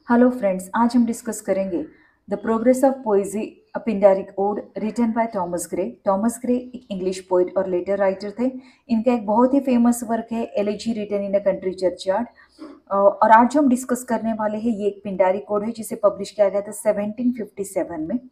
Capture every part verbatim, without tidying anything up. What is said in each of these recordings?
Hello friends, आज हम discuss करेंगे the progress of poesy a Pindaric ode written by Thomas Gray. Thomas Gray एक English poet और letter writer थे। इनका एक बहुत ही फेमस वर्क है elegy written in a country churchyard. और आज हम डिस्कस करने वाले हैं, ये एक पिंडारिक ओड है जिसे पब्लिश किया गया था सेवनटीन फिफ्टी सेवन में।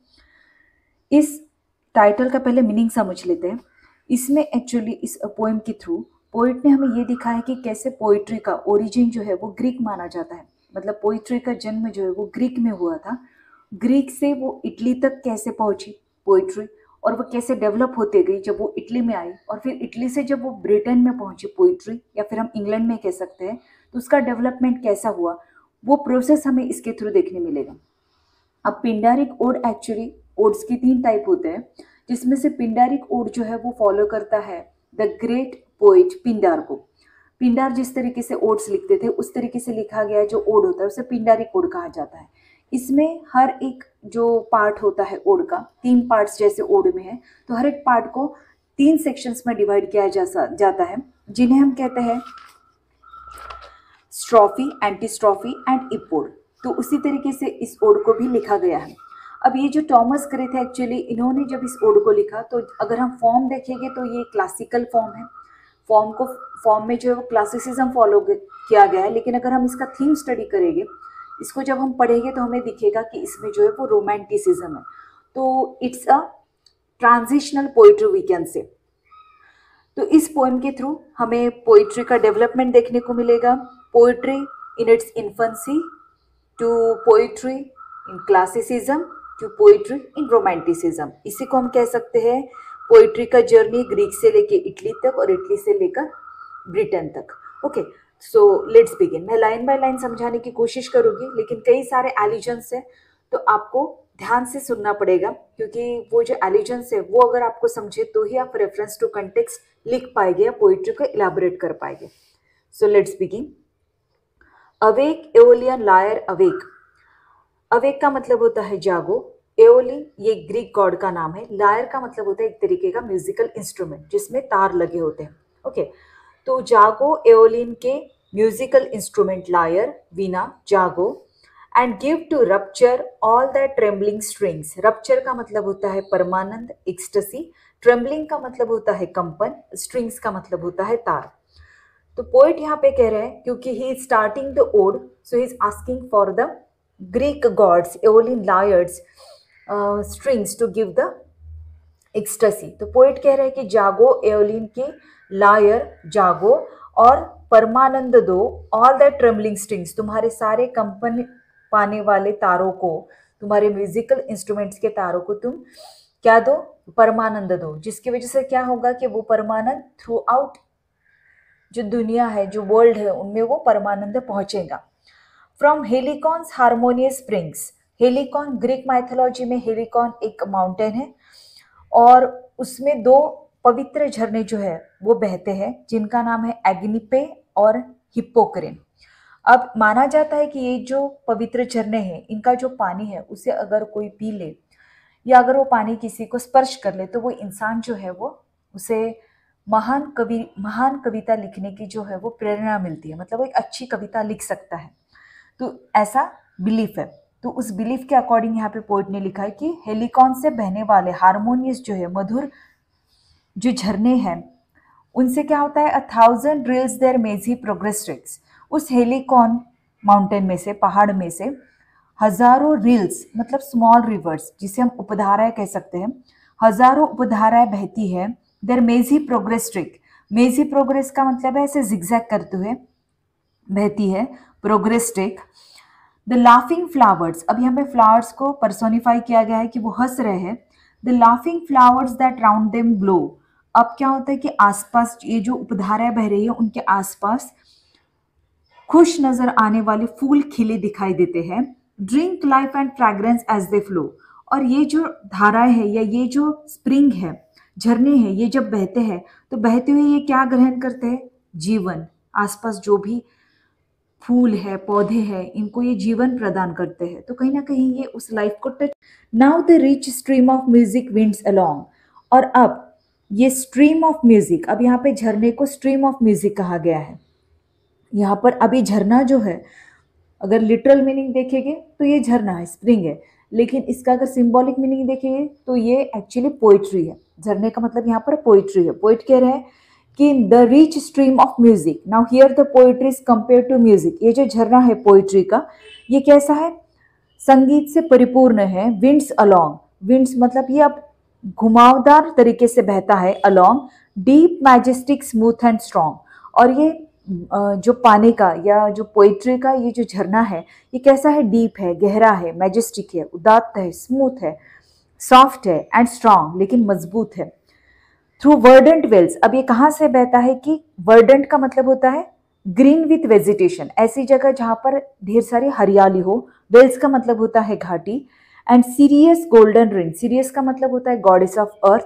इस टाइटल का पहले मीनिंग समझ लेते हैं। इसमें एक्चुअली इस पोएम के थ्रू पोइट ने हमें ये दिखाया कि कैसे पोइट्री का ओरिजिन जो है वो ग्रीक माना जाता है। मतलब पोइट्री का जन्म जो है वो ग्रीक में हुआ था। ग्रीक से वो इटली तक कैसे पहुंची पोइट्री, और वो कैसे डेवलप होते गई जब वो इटली में आई, और फिर इटली से जब वो ब्रिटेन में पहुंची पोइट्री, या फिर हम इंग्लैंड में कह सकते हैं, तो उसका डेवलपमेंट कैसा हुआ, वो प्रोसेस हमें इसके थ्रू देखने मिलेगा। अब पिंडारिक ओड एक्चुअली ओड्स की तीन टाइप होते हैं, जिसमें से पिंडारिक ओड जो है वो फॉलो करता है द ग्रेट पोइट पिंडार को। पिंडार जिस तरीके से ओड्स लिखते थे उस तरीके से लिखा गया जो ओड होता है उसे पिंडारिक ओड कहा जाता है। इसमें हर एक जो पार्ट होता है ओड का, तीन पार्ट्स जैसे ओड में है, तो हर एक पार्ट को तीन सेक्शंस में डिवाइड किया जा जाता है, जिन्हें हम कहते हैं स्ट्रॉफी, एंटीस्ट्रॉफी एंड इपोड। तो उसी तरीके से इस ओड को भी लिखा गया है। अब ये जो थॉमस ग्रे थे एक्चुअली, इन्होंने जब इस ओड को लिखा तो अगर हम फॉर्म देखेंगे तो ये क्लासिकल फॉर्म है। फॉर्म को फॉर्म में जो है वो क्लासिसिज्म फॉलो किया गया है, लेकिन अगर हम इसका थीम स्टडी करेंगे, इसको जब हम पढ़ेंगे तो हमें दिखेगा कि इसमें जो है वो रोमांटिसिज्म है। तो it's a transitional poetry we can say. तो इस पोएम के थ्रू हमें पोइट्री का डेवलपमेंट देखने को मिलेगा। Poetry in its infancy to poetry in classicism to poetry in romanticism. इसी को हम कह सकते हैं पोइट्री का जर्नी ग्रीक से लेके इटली तक और इटली से लेकर ब्रिटेन तक। Okay, so let's begin. मैं लाइन बाय लाइन समझाने की कोशिश करूंगी, लेकिन कई सारे एलिजन्स हैं तो आपको ध्यान से सुनना पड़ेगा, क्योंकि वो जो एलिजन्स है वो अगर आपको समझे तो ही आप रेफरेंस टू कंटेक्स्ट लिख पाएंगे या पोइट्री को इलाबोरेट कर पाएंगे। So let's begin. Awake Aeolian lyre awake. Awake का मतलब होता है जागो। एओली ये ग्रीक गॉड का नाम है। लायर का मतलब होता है एक तरीके का म्यूजिकल इंस्ट्रूमेंट जिसमें तार लगे होते हैं। ओके, तो जागो एओलिन के म्यूजिकल इंस्ट्रूमेंट लायर वीणा जागो, and give to rapture all the trembling strings. Rapture का मतलब होता है परमानंद, एक्सटसी। ट्रेम्बलिंग का मतलब होता है कंपन, स्ट्रिंग्स का मतलब होता है तार। तो पोइट यहाँ पे कह रहे हैं, क्योंकि he is starting the ode, so he is asking for the Greek gods Aeolian lyre's strings to give the ecstasy. तो पोइट कह रहे हैं कि जागो एओलिन के लायर जागो और परमानंद दो ऑल द ट्रेम्बलिंग स्ट्रिंग्स, तुम्हारे सारे कंपन पाने वाले तारों को, तुम्हारे म्यूजिकल इंस्ट्रूमेंट्स के तारों को तुम क्या दो, परमानंद दो, जिसकी वजह से क्या होगा कि वो परमानंद थ्रू आउट जो दुनिया है, जो वर्ल्ड है, उनमें वो परमानंद पहुंचेगा। From Helicon's harmonious springs. Helicon Greek mythology में हेलिकॉन एक माउंटेन है और उसमें दो पवित्र झरने जो है वो बहते हैं, जिनका नाम है एग्निपे और हिप्पोक्रेन। अब माना जाता है कि ये जो पवित्र झरने हैं, इनका जो पानी है उसे अगर कोई पी ले या अगर वो पानी किसी को स्पर्श कर ले तो वो इंसान जो है वो उसे महान कवि महान कविता लिखने की जो है वो प्रेरणा मिलती है, मतलब वो एक अच्छी कविता लिख सकता है। तो ऐसा बिलीफ है। तो उस बिलीफ के अकॉर्डिंग यहाँ पे पोइट ने लिखा है कि हेलिकॉन से बहने वाले हार्मोनियस जो है मधुर जो झरने हैं, उनसे क्या होता है, a thousand rills their mazy progress tricks. उस हेलिकॉन माउंटेन में से, पहाड़ में से हजारों रील्स मतलब स्मॉल रिवर्स, जिसे हम उपधाराएं कह सकते हैं, हजारों उपधाराएं बहती है। There mazy progress trick. मेजी प्रोग्रेस का मतलब है ऐसे जिगजैग करते हुए बहती है, progress trick. The laughing flowers, अब यहाँ पे फ्लावर्स को पर्सोनिफाई किया गया है कि वो हंस रहे हैं। The laughing flowers that round them blow. अब क्या होता है कि आसपास ये जो उपधाराएं बह रही है उनके आसपास खुश नजर आने वाले फूल खिले दिखाई देते हैं। Drink life and fragrance as they flow. और ये जो धाराएं है या ये जो स्प्रिंग है, झरने हैं, ये जब बहते हैं तो बहते हुए ये क्या ग्रहण करते हैं, जीवन। आसपास जो भी फूल है, पौधे हैं, इनको ये जीवन प्रदान करते हैं। तो कहीं ना कहीं ये उस लाइफ को touch. Now the rich stream of music winds along. और अब ये स्ट्रीम ऑफ म्यूजिक, अब यहाँ पे झरने को स्ट्रीम ऑफ म्यूजिक कहा गया है। यहाँ पर अभी झरना जो है अगर लिटरल मीनिंग देखेंगे तो ये झरना है, स्प्रिंग है, लेकिन इसका अगर सिंबॉलिक मीनिंग देखेंगे तो ये एक्चुअली पोइट्री है। झरने का मतलब यहाँ पर पोइट्री है। पोइट कह रहे हैं कि the rich stream of music, now here the poetry is compare to music. ये जो झरना है पोइट्री का, ये कैसा है? संगीत से परिपूर्ण है। विंड्स अलोंग, विंड्स मतलब ये अब घुमावदार तरीके से बहता है। Along deep majestic smooth and strong, और ये जो पानी का या जो पोइट्री का ये जो झरना है, ये कैसा है? डीप है, गहरा है, मैजेस्टिक है, उदात्त है, स्मूथ है, सॉफ्ट है एंड स्ट्रॉन्ग, लेकिन मजबूत है। थ्रू वर्डेंट वेल्स, अब ये कहाँ से बहता है? कि वर्डेंट का मतलब होता है ग्रीन विथ वेजिटेशन, ऐसी जगह जहां पर ढेर सारी हरियाली हो। वेल्स का मतलब होता है घाटी। And Ceres golden rain, Ceres का मतलब होता है goddess of earth.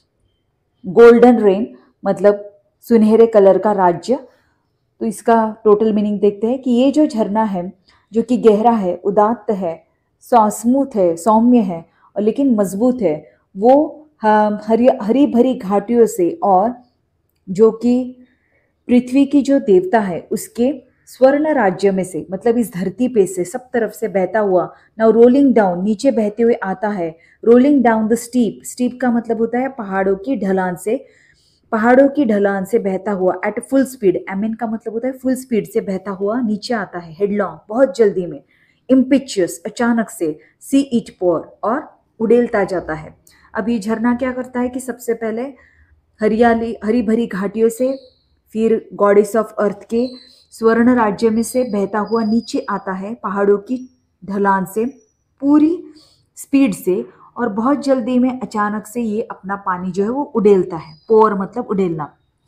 Golden rain मतलब सुनहरे कलर का राज्य। तो इसका टोटल मीनिंग देखते हैं कि ये जो झरना है जो कि गहरा है, उदात्त है, स्मूथ है, सौम्य है और लेकिन मजबूत है, वो हरी हरी भरी घाटियों से और जो कि पृथ्वी की जो देवता है उसके स्वर्ण राज्य में से, मतलब इस धरती पे से सब तरफ से बहता हुआ। नाउ रोलिंग डाउन, नीचे बहते हुए आता है। Rolling down the steep, steep का मतलब होता है पहाड़ों की ढलान से, पहाड़ों की ढलान से बहता हुआ। एट फुल स्पीड, एमिन का मतलब होता है फुल स्पीड से बहता हुआ नीचे आता है। हेडलॉन्ग, बहुत जल्दी में। इम्पिचियस, अचानक से। सी इट पोर, और उड़ेलता जाता है। अब ये झरना क्या करता है कि सबसे पहले हरियाली हरी भरी घाटियों से, फिर गॉडेस ऑफ अर्थ के स्वर्ण राज्य में से बहता हुआ नीचे आता है पहाड़ों की ढलान से पूरी स्पीड से, और बहुत जल्दी में अचानक से ये अपना पानी जो है वो उड़ेलता है। पोर मतलब उड़ेलना।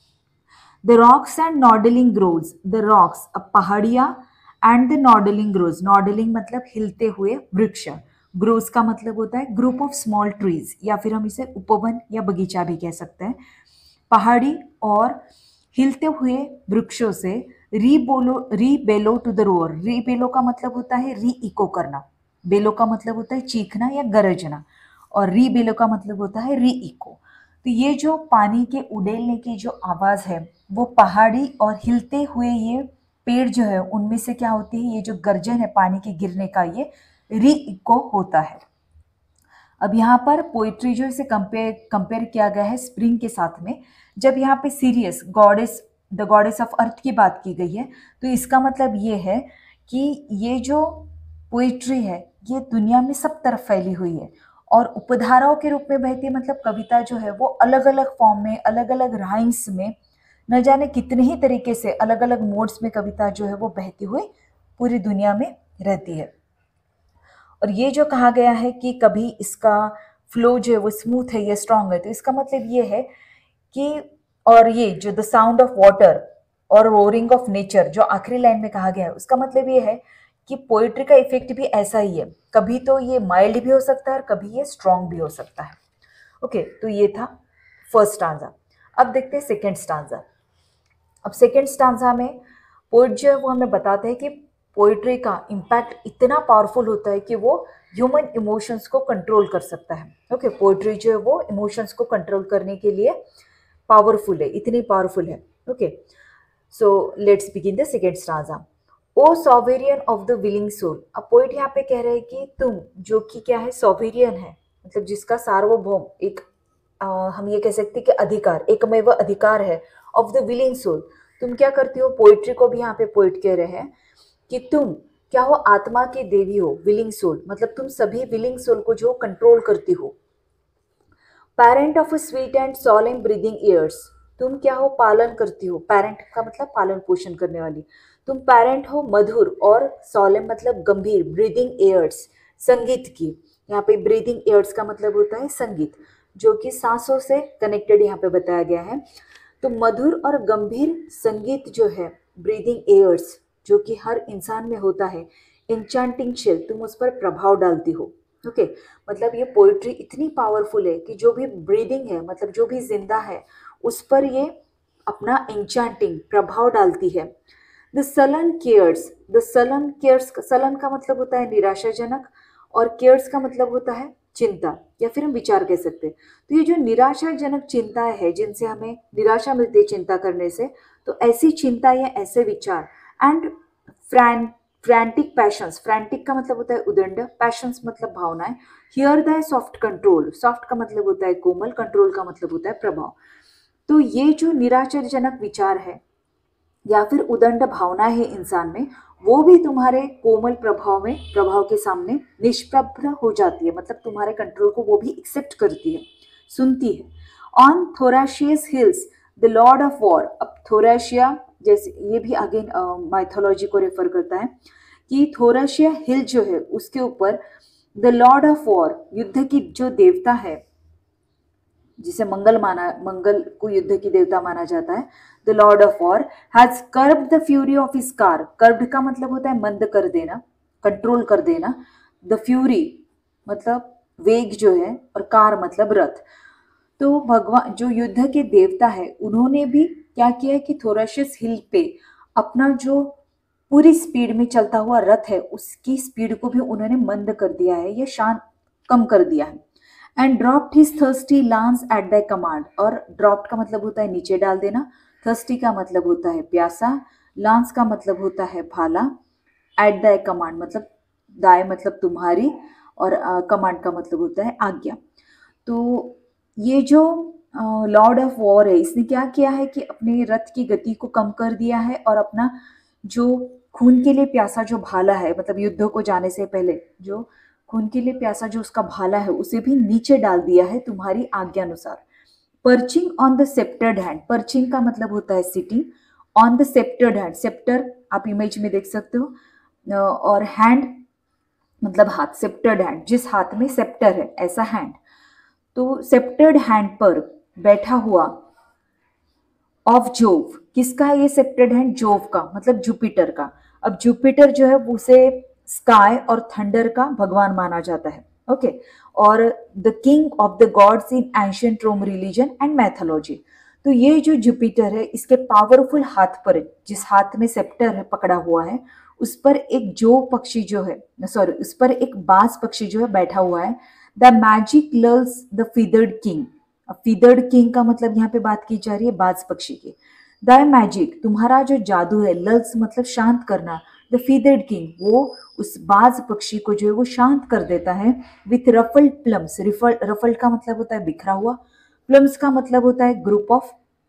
The rocks and nodding groves, the rocks अब पहाड़ियाँ, and the nodding groves, nodding मतलब हिलते हुए वृक्ष। ग्रोव्स का मतलब होता है ग्रुप ऑफ स्मॉल ट्रीज, या फिर हम इसे उपवन या बगीचा भी कह सकते हैं। पहाड़ी और हिलते हुए वृक्षों से री बोलो री बेलो टू द रोअर, री बेलो का मतलब होता है री इको करना, बेलो का मतलब होता है चीखना या गरजना, और री बेलो का मतलब होता है री इको। तो ये जो पानी के उड़ेलने की जो आवाज है वो पहाड़ी और हिलते हुए ये पेड़ जो है उनमें से क्या होती है, ये जो गर्जन है पानी के गिरने का, ये री इको होता है। अब यहाँ पर पोइट्री जो इसे कंपेयर कंपेयर किया गया है स्प्रिंग के साथ में। जब यहाँ पे Ceres goddess, the goddess of earth की बात की गई है, तो इसका मतलब ये है कि ये जो पोइट्री है ये दुनिया में सब तरफ फैली हुई है और उपधाराओं के रूप में बहती है। मतलब कविता जो है वो अलग अलग फॉर्म में, अलग अलग राइम्स में, न जाने कितने ही तरीके से अलग अलग मोड्स में कविता जो है वो बहती हुई पूरी दुनिया में रहती है। और ये जो कहा गया है कि कभी इसका फ्लो जो है वो स्मूथ है या स्ट्रांग है, तो इसका मतलब ये है कि, और ये जो द साउंड ऑफ वाटर और रोरिंग ऑफ नेचर जो आखिरी लाइन में कहा गया है, उसका मतलब ये है कि पोइट्री का इफेक्ट भी ऐसा ही है। कभी तो ये माइल्ड भी हो सकता है और कभी ये स्ट्रांग भी हो सकता है। ओके, तो ये था फर्स्ट स्टांजा। अब देखते हैं सेकेंड स्टांजा। अब सेकेंड स्टांजा में पोइट जो है वो हमें बताते हैं कि पोइट्री का इम्पैक्ट इतना पावरफुल होता है कि वो ह्यूमन इमोशंस को कंट्रोल कर सकता है। ओके, पोइट्री जो है वो इमोशंस को कंट्रोल करने के लिए पावरफुल है, इतनी पावरफुल है। Okay, so let's begin the second stanza. O sovereign of the willing soul, अब पोइट यहाँ पे कह रहे हैं कि तुम जो कि क्या है, सॉवेरियन है, मतलब जिसका सार्वभौम एक आ, हम ये कह सकते हैं कि अधिकार, एकमेव अधिकार है, ऑफ द विलिंग सोल। तुम क्या करती हो, पोइट्री को भी यहाँ पे पोइट कह रहे हैं कि तुम क्या हो, आत्मा की देवी हो, विलिंग सोल, मतलब तुम सभी विलिंग सोल को जो कंट्रोल करती हो। Parent of a sweet and solemn breathing airs, तुम क्या हो, पालन करती हो। पेरेंट का मतलब पालन पोषण करने वाली। तुम पेरेंट हो मधुर और सॉलेम मतलब गंभीर, ब्रीदिंग ईयर्स संगीत की। यहाँ पे ब्रीदिंग ईयर्स का मतलब होता है संगीत, जो कि सांसों से कनेक्टेड यहाँ पे बताया गया है। तो मधुर और गंभीर संगीत जो है, ब्रीदिंग ईयर्स, जो कि हर इंसान में होता है। इंचांटिंग शेल, तुम उस पर प्रभाव डालती हो। ओके okay, मतलब ये पोइट्री इतनी पावरफुल है कि जो भी ब्रीदिंग है, मतलब जो भी जिंदा है, उस पर ये अपना इंचांटिंग प्रभाव डालती है। The sullen cares, the sullen cares, sullen का मतलब होता है निराशाजनक और केयर्स का मतलब होता है चिंता या फिर हम विचार कह सकते हैं। तो ये जो निराशाजनक चिंताएं है जिनसे हमें निराशा मिलती है चिंता करने से, तो ऐसी चिंता या ऐसे विचार and fran frantic passions, frantic का मतलब होता है उदंड, पैशंस मतलब भावनाएं, hear the soft control, soft का मतलब होता है कोमल, कंट्रोल का मतलब होता है प्रभाव। तो ये जो निराशाजनक विचार है या फिर उदंड भावना है इंसान में, वो भी तुम्हारे कोमल प्रभाव में प्रभाव के सामने निष्प्रभ हो जाती है, मतलब तुम्हारे कंट्रोल को वो भी एक्सेप्ट करती है, सुनती है। On Thracia's hills the lord of war, अब थोराशिया जैसे ये भी अगेन माइथोलॉजी को रेफर करता है कि थोराशिया हिल जो है उसके ऊपर द लॉर्ड ऑफ वॉर, युद्ध की जो देवता है, जिसे मंगल माना, मंगल को युद्ध की देवता माना जाता है, the lord of war has curbed the fury of his car, curbed का मतलब होता है मंद कर देना, कंट्रोल कर देना, द फ्यूरी मतलब वेग जो है, और कार मतलब रथ। तो भगवान जो युद्ध के देवता है उन्होंने भी क्या किया है कि थोराशियस हिल पे अपना जो पूरी स्पीड में चलता हुआ रथ है उसकी स्पीड को भी उन्होंने मंद कर दिया है या शांत कम कर दिया है। And dropped his thirsty lance at the command, और ड्रॉप्ड का मतलब होता है नीचे डाल देना, थर्स्टी का मतलब होता है प्यासा, लांस का मतलब होता है भाला, एट द कमांड मतलब दाएं मतलब तुम्हारी, और कमांड uh, का मतलब होता है आज्ञा। तो ये जो लॉर्ड ऑफ वॉर है इसने क्या किया है कि अपने रथ की गति को कम कर दिया है और अपना जो खून के लिए प्यासा जो भाला है, मतलब युद्ध को जाने से पहले जो खून के लिए प्यासा जो उसका भाला है उसे भी नीचे डाल दिया है तुम्हारी आज्ञा अनुसार। Perching on the sceptred hand, perching का मतलब होता है sitting, on the sceptred hand, sceptre आप इमेज में देख सकते हो, और हैंड मतलब हाथ, सेप्टर्ड हैंड जिस हाथ में सेप्टर है ऐसा हैंड। तो सेप्टर्ड हैंड पर बैठा हुआ ऑफ जोव, किसका है ये सेप्टर्ड हैंड? जोव का मतलब जुपिटर का। अब जुपिटर जो है उसे स्काई और थंडर का भगवान माना जाता है, ओके, और the king of the gods in ancient Rome religion and mythology. तो ये जो जुपिटर है इसके पावरफुल हाथ पर, जिस हाथ में सेप्टर है पकड़ा हुआ है, उस पर एक जो पक्षी जो है, सॉरी उस पर एक बाज पक्षी जो है बैठा हुआ है। The magic lulls the feathered king, feathered king का मतलब यहाँ पे बात की जा रही है बाज पक्षी की। द मैजिक तुम्हारा जो जादू है, लल्स मतलब शांत करना, द फीदर्ड किंग वो उस बाज पक्षी को जो है वो शांत कर देता है। विथ रफल्ड प्लम्स, रफल्ड का मतलब होता है बिखरा हुआ, प्लम्स का मतलब होता है ग्रुप ऑफ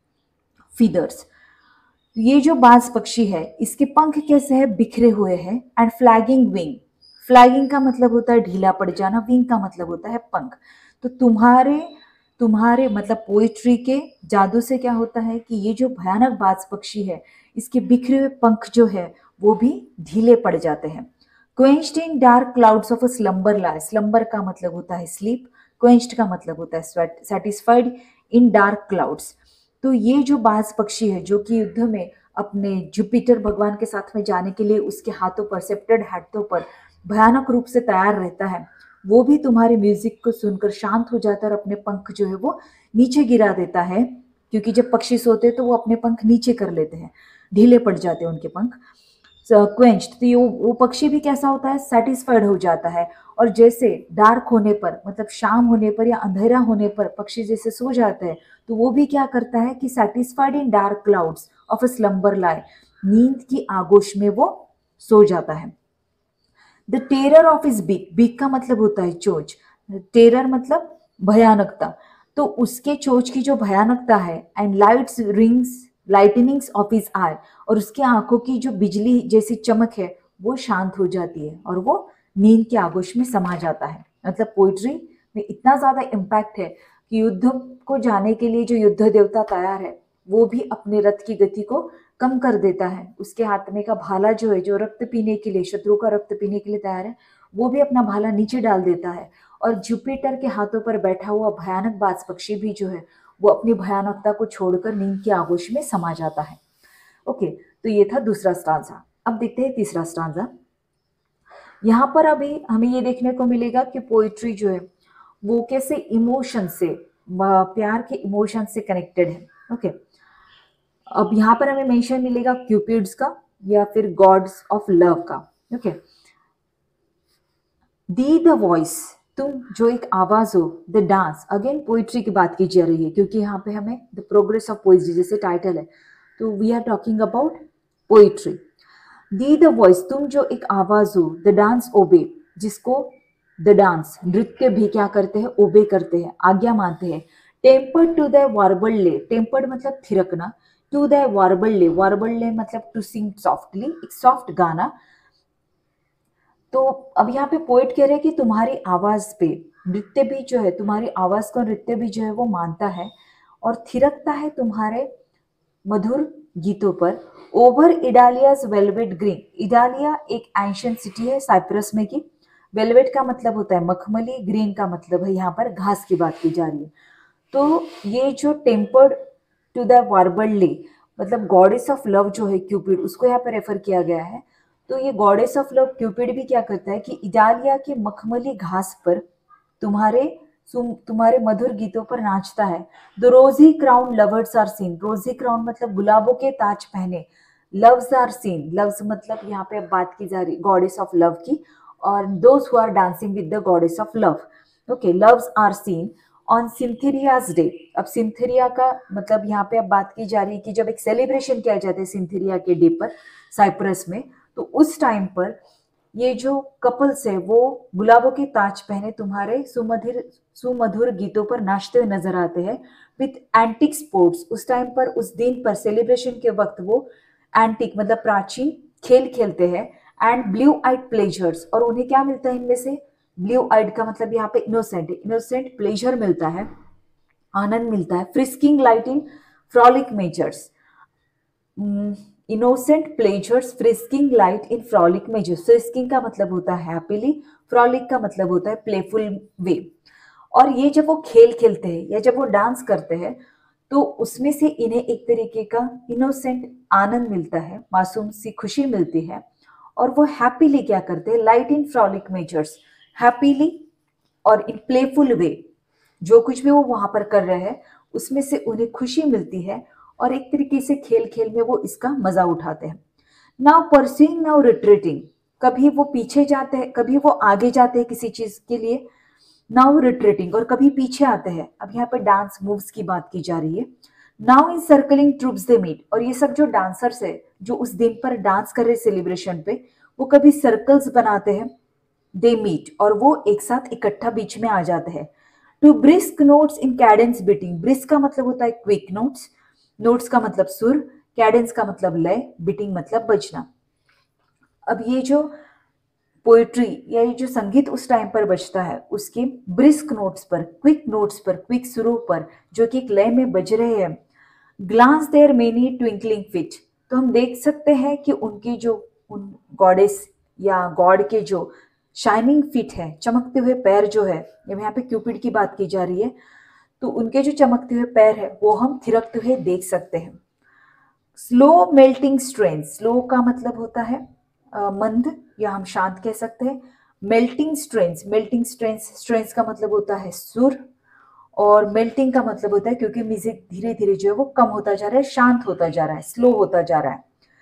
फीदर्स। ये जो बाज पक्षी है इसके पंख कैसे है? बिखरे हुए हैं। एंड फ्लैगिंग विंग, फ्लैगिंग का मतलब होता है ढीला पड़ जाना, विंग का मतलब होता है पंख। तो तुम्हारे तुम्हारे मतलब पोइट्री के जादू से क्या होता है कि ये जो भयानक बाज पक्षी है इसके बिखरे हुए पंख जो है वो भी ढीले पड़ जाते हैं। Quenched in dark clouds of a slumber lie, slumber का मतलब होता है स्लीप, क्वेंच्ड का मतलब होता है सेटिस्फाइड इन डार्क क्लाउड्स। तो ये जो बाज पक्षी है जो कि युद्ध में अपने जुपिटर भगवान के साथ में जाने के लिए उसके हाथों पर, सेप्टेड हाथों पर भयानक रूप से तैयार रहता है, वो भी तुम्हारे म्यूजिक को सुनकर शांत हो जाता है और अपने पंख जो है वो नीचे गिरा देता है, क्योंकि जब पक्षी सोते हैं तो वो अपने पंख नीचे कर लेते हैं, ढीले पड़ जाते हैं उनके पंख। क्वेंच्ड, तो ये वो पक्षी भी कैसा होता है? सेटिस्फाइड हो जाता है। और जैसे डार्क होने पर मतलब शाम होने पर या अंधेरा होने पर पक्षी जैसे सो जाते हैं तो वो भी क्या करता है कि satisfied in dark clouds of a slumber lie, नींद की आगोश में वो सो जाता है। The terror of his beak, beak का मतलब होता है चोंच, टेरर मतलब भयानकता, तो उसके चोंच की जो भयानकता है, and lights rings lightnings of his eye, और उसकी आंखों की जो बिजली जैसी चमक है वो शांत हो जाती है और वो नींद के आगोश में समा जाता है। मतलब पोइट्री में इतना ज्यादा इम्पैक्ट है कि युद्ध को जाने के लिए जो युद्ध देवता तैयार है वो भी अपने रथ की गति को कम कर देता है। उसके हाथ में का भाला जो है, जो रक्त पीने के लिए, शत्रु का रक्त पीने के लिए तैयार है, वो भी अपना भाला नीचे डाल देता है। और जुपिटर के हाथों पर बैठा हुआ भयानक बाज पक्षी भी जो है वो अपनी भयानकता को छोड़कर नींद की आगोश में समा जाता है। ओके, तो ये था दूसरा स्टांजा। अब देखते हैं तीसरा स्टांजा। यहाँ पर अभी हमें ये देखने को मिलेगा कि पोइट्री जो है वो कैसे इमोशन से, प्यार के इमोशन से कनेक्टेड है। ओके, अब यहाँ पर हमें मेंशन मिलेगा क्यूपिड्स का या फिर गॉड्स ऑफ लव का। ओके, दी द वॉइस, तुम जो एक आवाज हो, द डांस, अगेन पोइट्री की बात की जा रही है क्योंकि यहाँ पे हमें द प्रोग्रेस ऑफ पोइट्री जैसे टाइटल है, तो we are talking about poetry. Thee the voice, तुम जो एक आवाज हो, द डांस ओबे, जिसको द डांस नृत्य भी क्या करते हैं, ओबे करते हैं, आज्ञा मानते हैं। Tempered to the warbled lay, tempered मतलब थिरकना, टू द वार्बल्ले, वार्बल्ले मतलब टू सिंग सॉफ्टली, एक सॉफ्ट गाना। तो अब यहाँ पे पोएट कह रहे हैं कि तुम्हारी आवाज पे नृत्य भी जो है, तुम्हारी आवाज को नृत्य भी जो है वो मानता है और थिरकता है तुम्हारे मधुर गीतों पर। Over Idalia's velvet green, Idalia एक एंशियंट सिटी है साइप्रस में की। वेलवेट का मतलब होता है मखमली, ग्रीन का मतलब है यहाँ पर घास की बात की जा रही है। तो ये जो टेम्पर्ड टू द वार्बल्ले मतलब गॉडेस ऑफ लव जो है क्यूपिड, उसको यहाँ पर रेफर किया गया है। तो ये गॉडेस ऑफ लव क्यूपिड भी क्या करता है कि इडालिया के मखमली घास पर तुम्हारे तुम्हारे मधुर गीतों पर नाचता है। The rosy crown lovers are seen, rosy crown मतलब गुलाबों के ताज पहने, लव्स आर सीन, लव्स मतलब यहाँ पे बात की जा रही गॉडेस ऑफ लव की, और those who are dancing with the goddess of love. Okay, loves are seen on Cytherea's day. अब सिंथेरिया का मतलब यहाँ पे अब बात की जा रही है कि जब एक सेलिब्रेशन किया जाता है सिंथेरिया के डे पर साइप्रस में, तो उस टाइम पर ये जो कपल्स है वो गुलाबों के ताज पहने तुम्हारे सुमधुर सुमधुर गीतों पर नाचते हुए नजर आते हैं विथ एंटिक स्पोर्ट्स। उस टाइम पर, उस दिन पर, सेलिब्रेशन के वक्त वो एंटिक मतलब प्राचीन खेल खेलते हैं, एंड ब्लू आइड प्लेजर्स, और उन्हें क्या मिलता है इनमें से, ब्लू आइड का मतलब यहाँ पे इनोसेंट, इनोसेंट प्लेजर मिलता है, आनंद मिलता है। Frisking light in frolic measures, innocent pleasures frisking light in frolic measures. Frisking का मतलब होता है हैप्पीली, फ्रॉलिक का मतलब होता है प्लेफुल वे। और ये जब वो खेल खेलते हैं या जब वो डांस करते हैं तो उसमें से इन्हें एक तरीके का इनोसेंट आनंद मिलता है, मासूम सी खुशी मिलती है, और वो हैप्पीली क्या करते हैं, light in frolic measures, happily और इन प्लेफुल वे, जो कुछ भी वो वहां पर कर रहे हैं उसमें से उन्हें खुशी मिलती है, और एक तरीके से खेल खेल में वो इसका मजा उठाते हैं। नाउ परस्यूइंग, नाउ रिट्रीटिंग, कभी वो पीछे जाते हैं, कभी वो आगे जाते हैं किसी चीज के लिए, नाउ रिट्रीटिंग, और कभी पीछे आते हैं। अब यहाँ पर डांस मूव्स की बात की जा रही है। Now in circling troops they meet, और ये सब जो डांसर्स है जो उस दिन पर डांस कर रहे सेलिब्रेशन पे, वो कभी सर्कल्स बनाते हैं, दे मीट, और वो एक साथ इकट्ठा बीच में आ जाते हैं। To brisk notes in cadence beating, brisk का मतलब होता है क्विक नोट्स, नोट्स का मतलब सुर, कैडेंस का मतलब लय, बीटिंग मतलब बजना। अब ये जो पोएट्री या ये जो संगीत उस टाइम पर बजता है उसके ब्रिस्क नोट्स पर, क्विक नोट्स पर, क्विक सुरों पर जो कि एक लय में बज रहे हैं। Glance their many twinkling feet, तो हम देख सकते हैं कि उनकी जो उन गॉडेस या गॉड के जो शाइनिंग फिट है, चमकते हुए पैर जो है, जब यहाँ पे क्यूपिड की बात की जा रही है तो उनके जो चमकते हुए पैर है वो हम थिरकते हुए देख सकते हैं। स्लो मेल्टिंग स्ट्रेन्स, स्लो का मतलब होता है आ, मंद या हम शांत कह सकते हैं। Melting strains, melting strains, strains का मतलब होता है सुर, और मेल्टिंग का मतलब होता है क्योंकि म्यूजिक धीरे धीरे जो है वो कम होता जा रहा है, शांत होता जा रहा है, स्लो होता जा रहा है।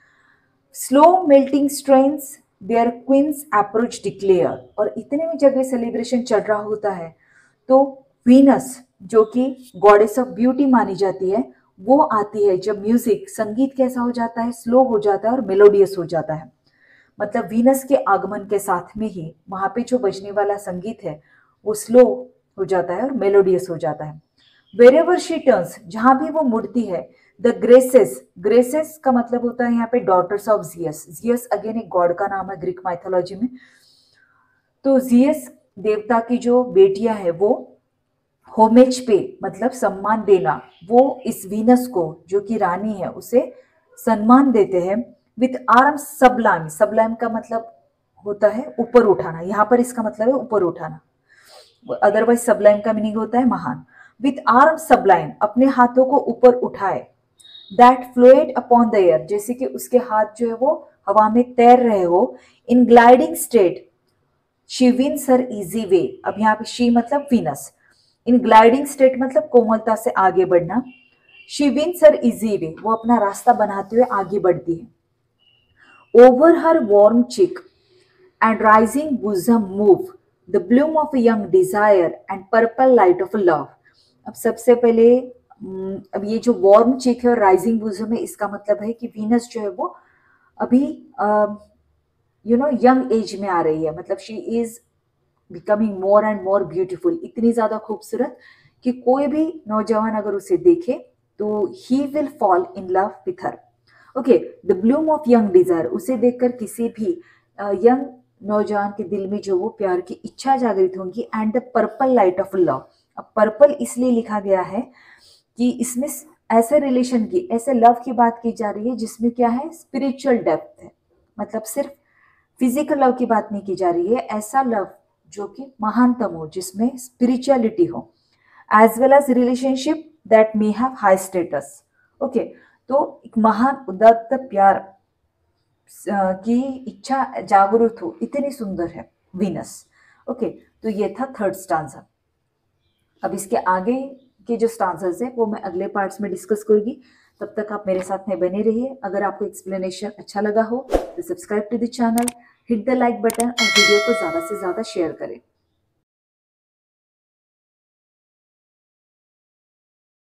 Slow melting strains their queen's approach declare, और इतने में जब ये सेलिब्रेशन चल रहा होता है तो वीनस जो कि गॉडेस ऑफ ब्यूटी मानी जाती है वो आती है। जब म्यूजिक संगीत कैसा हो जाता है, स्लो हो जाता है और मेलोडियस हो जाता है, मतलब वीनस के आगमन के साथ में ही वहां पे जो बजने वाला संगीत है वो स्लो हो जाता है और मेलोडियस हो जाता है। वेरेवर शी टर्न्स, जहां भी वो मुड़ती है, द ग्रेसेस, ग्रेसेस का मतलब होता है यहाँ पे daughters of Zeus, Zeus again एक गॉड का नाम है ग्रीक माइथोलॉजी में। तो जियस देवता की जो बेटियां है वो होमेज पे मतलब सम्मान देना, वो इस वीनस को जो कि रानी है उसे सम्मान देते हैं। विथ आर्म्स सबलाइम, सबलाइम का मतलब होता है ऊपर उठाना, यहाँ पर इसका मतलब है ऊपर उठाना, अदरवाइज सबलाइम का मीनिंग होता है महान। विथ आर्म्स सबलाइम, अपने हाथों को ऊपर उठाए। That flowed upon the air, जैसे कि उसके हाथ जो है वो हवा में तैर रहे हो। In gliding state she wins her easy way, अब यहाँ पे शी मतलब वीनस, इन ग्लाइडिंग स्टेट मतलब कोमलता से आगे बढ़ना। She wins her easy way, वो अपना रास्ता बनाते हुए आगे बढ़ती है। Over her warm cheek and rising bosom move the bloom of young desire and purple light of love. अब सबसे पहले अब ये जो वार्म चिक है और राइजिंग bosom है, इसका मतलब है कि वीनस जो है वो अभी यू नो यंग एज में आ रही है, मतलब she is becoming more and more beautiful, इतनी ज़्यादा खूबसूरत कि कोई भी नौजवान अगर उसे देखे तो he will fall in love with her. Okay, the bloom of young desire, उसे देखकर किसी भी यंग नौजवान के दिल में जो वो प्यार की इच्छा जागृत होंगी। And the purple light of love, अब पर्पल इसलिए लिखा गया है कि इसमें ऐसे रिलेशन की, ऐसे लव की बात की जा रही है जिसमें क्या है, स्पिरिचुअल डेप्थ है, मतलब सिर्फ फिजिकल लव की बात नहीं की जा रही है, ऐसा लव जो कि महानतम हो, जिसमें स्पिरिचुअलिटी हो, as well as relationship that may have high status. Okay, तो एक महान उदात्त प्यार की इच्छा जागरूक हो, इतनी सुंदर है वीनस। ओके, तो ये था थर्ड स्टांजा। अब इसके आगे के जो स्टांसर्स है वो मैं अगले पार्ट्स में डिस्कस करूंगी। तब तक आप मेरे साथ में बने रहिए। अगर आपको एक्सप्लेनेशन अच्छा लगा हो तो subscribe to the channel, hit the like button और वीडियो को ज़्यादा से ज़्यादा शेयर करें।